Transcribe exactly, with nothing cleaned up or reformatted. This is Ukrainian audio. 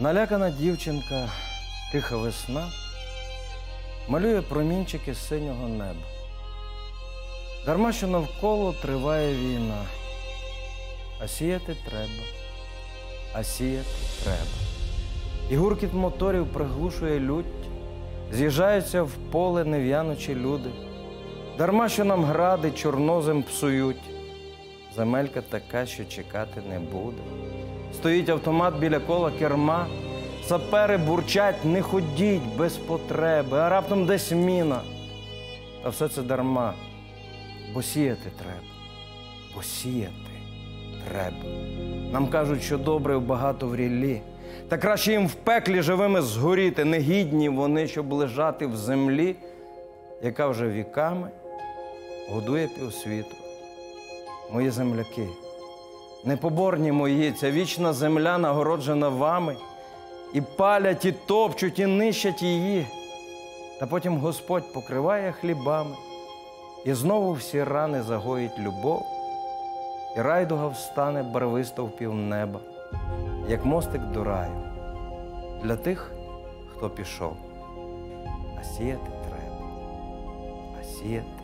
Налякана дівчинка, тиха весна, малює промінчики синього неба. Дарма, що навколо триває війна. А сіяти треба, а сіяти треба. І гуркіт моторів приглушує лють, з'їжджаються в поле нев'янучі люди. Дарма, що нам гради чорнозем псують. Земелька така, що чекати не буде. Стоїть автомат біля кола керма, сапери бурчать: не ходіть без потреби, а раптом десь міна. Та все це дарма, бо сіяти треба, бо сіяти треба. Нам кажуть, що добре багато в ріллі, та краще їм в пеклі живими згоріти. Негідні вони, щоб лежати в землі, яка вже віками годує півсвіту. Мої земляки, непоборні мої, ця вічна земля нагороджена вами, і палять, і топчуть, і нищать її. Та потім Господь покриває хлібами, і знову всі рани загоїть любов, і райдуга встане барвисто в півнеба, як мостик до раю, для тих, хто пішов. А сіяти треба, а сіяти